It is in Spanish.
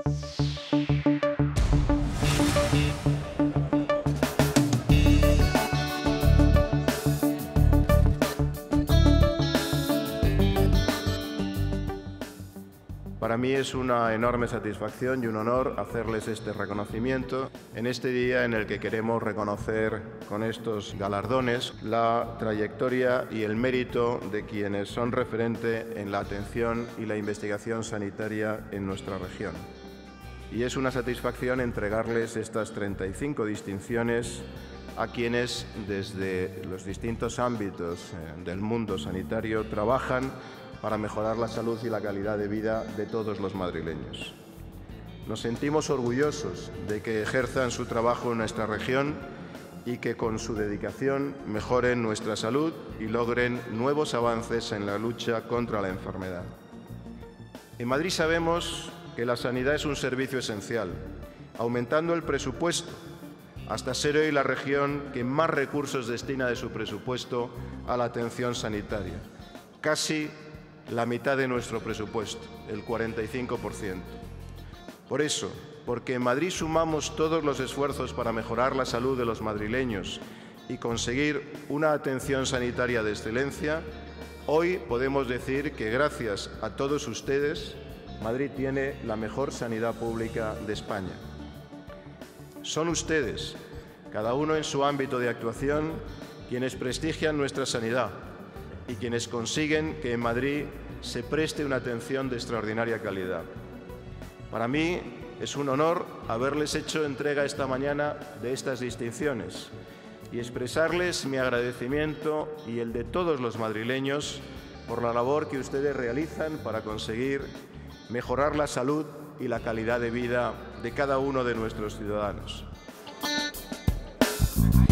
Para mí es una enorme satisfacción y un honor hacerles este reconocimiento en este día en el que queremos reconocer con estos galardones la trayectoria y el mérito de quienes son referente en la atención y la investigación sanitaria en nuestra región. Y es una satisfacción entregarles estas 35 distinciones a quienes desde los distintos ámbitos del mundo sanitario trabajan para mejorar la salud y la calidad de vida de todos los madrileños. Nos sentimos orgullosos de que ejerzan su trabajo en nuestra región y que con su dedicación mejoren nuestra salud y logren nuevos avances en la lucha contra la enfermedad. En Madrid sabemos que la sanidad es un servicio esencial, aumentando el presupuesto hasta ser hoy la región que más recursos destina de su presupuesto a la atención sanitaria. Casi la mitad de nuestro presupuesto, el 45%. Por eso, porque en Madrid sumamos todos los esfuerzos para mejorar la salud de los madrileños y conseguir una atención sanitaria de excelencia, hoy podemos decir que gracias a todos ustedes, Madrid tiene la mejor sanidad pública de España. Son ustedes, cada uno en su ámbito de actuación, quienes prestigian nuestra sanidad y quienes consiguen que en Madrid se preste una atención de extraordinaria calidad. Para mí es un honor haberles hecho entrega esta mañana de estas distinciones y expresarles mi agradecimiento y el de todos los madrileños por la labor que ustedes realizan para conseguir mejorar la salud y la calidad de vida de cada uno de nuestros ciudadanos.